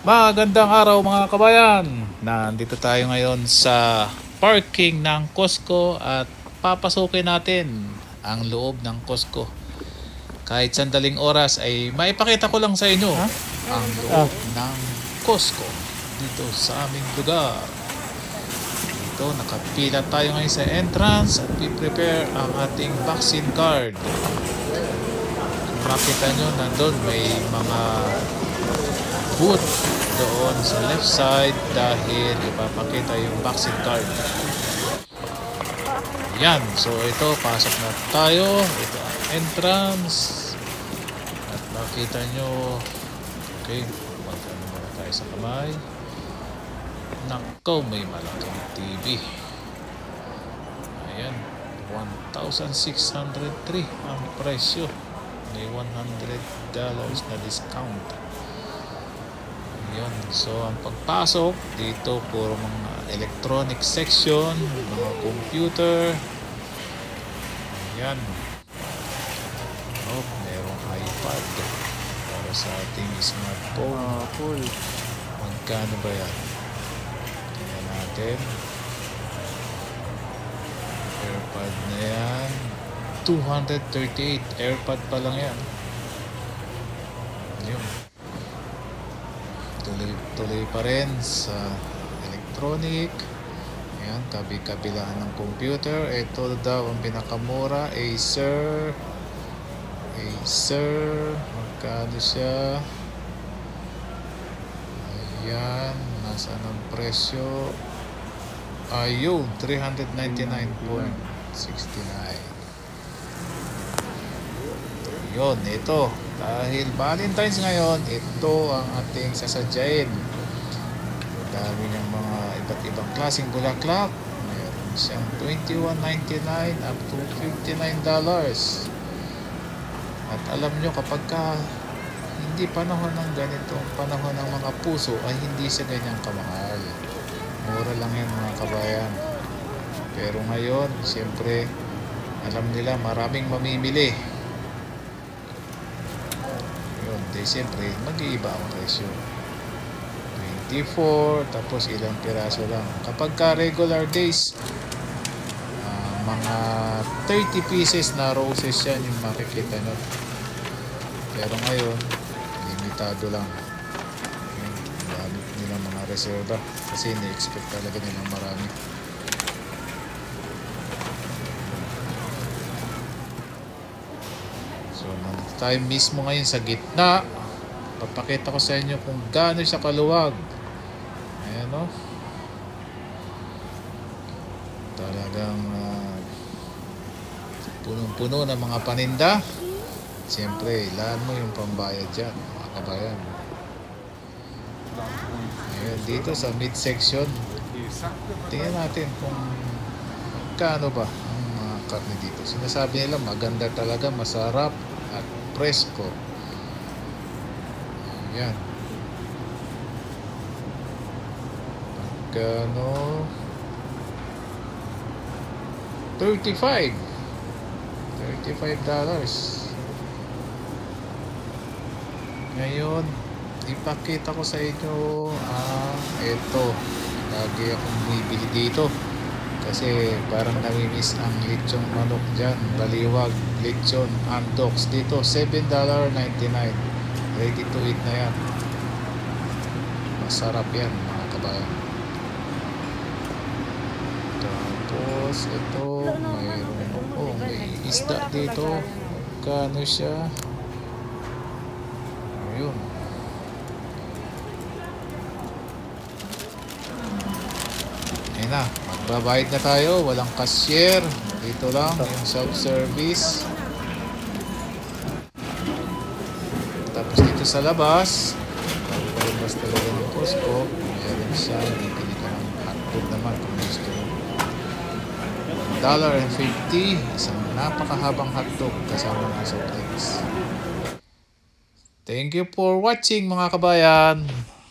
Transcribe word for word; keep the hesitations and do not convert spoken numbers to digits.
Magandang araw mga kabayan! Nandito tayo ngayon sa parking ng Costco at papasukin natin ang loob ng Costco. Kahit sandaling oras ay maipakita ko lang sa inyo huh? ang loob ah. ng Costco dito sa aming lugar. Dito nakapila tayo ngayon sa entrance at i-prepare ang ating vaccine card. Kung makita nyo, nandun may mga booth doon sa left side dahil ipapakita yung vaccine card. Yan, so ito, pasok na tayo. Ito ang entrance at makita nyo. Okay, magkano muna tayo sa kamay. Nakaw, may malaking T V. Ayan, one thousand six hundred three ang presyo. May one hundred dollars na discount. Yun. So ang pagpasok dito puro mga electronic section, mga computer. Ayan. Oh, merong iPad para sa ating smartphone. Oh, cool. Magkano ba yan? Tingnan natin. AirPod na yan. two hundred thirty-eight. AirPod pa lang yan. Yun. Tuloy-tuloy pa rin sa electronic. Ayan, kabi-kabilaan ng computer. Ito daw ang pinakamura, Acer. Acer. Magkano siya? Ayan, nasaan ang presyo? Ayun, three hundred ninety-nine sixty-nine. Yun, ito. Dahil Valentine's ngayon, ito ang ating sasadyain. Dami ng mga iba't ibang klaseng bulaklak. Mayroon siyang twenty-one ninety-nine up to fifty-nine dollars. At alam nyo, kapag ka hindi panahon ng ganito, panahon ng mga puso, ay hindi siya ganyang kamahal. Mura lang yan mga kabayan. Pero ngayon, siyempre, alam nila maraming mamimili. Di siyempre mag-iiba ang presyo. twenty-four, tapos ilang piraso lang. Kapag ka regular days, uh, mga thirty pieces na roses yan yung makikita nyo. Pero ngayon, limitado lang. Yung gamit nila mga reserva kasi ni-expect talaga nilang marami. So, tayo mismo ngayon sa gitna. Papakita ko sa inyo kung gaano siya kaluwag. Ayan o. Talagang uh, punong-puno ng mga paninda. Siyempre, ilan mo yung pambayad dyan, mga kabayan. Ayan, dito sa midsection, tingnan natin kung magkano ba ang mga karne dito. Sinasabi nila maganda talaga, masarap at presko. Ayan. Magkano? thirty-five. thirty-five dollars. Ngayon, ipakita ko sa inyo ah, ito. Lagi akong bibili dito. Kasi parang namimiss ang lechong manok dyan. Baliwag, lechon, andox. Dito, seven ninety-nine. Ready to eat na yan. Masarap yan mga kabayan. Tapos ito, mayroon oh, may isda dito. Magkano siya? Ayun. Ayun na. Magbabayad na tayo. Walang cashier. Dito lang yung self-service. Tapos dito sa labas, palabas talaga ng Costco, meron siya, bibili ka ng hotdog naman kung gusto mo. one dollar and fifty, isang napakahabang hotdog kasama ng soft drinks. Thank you for watching mga kabayan.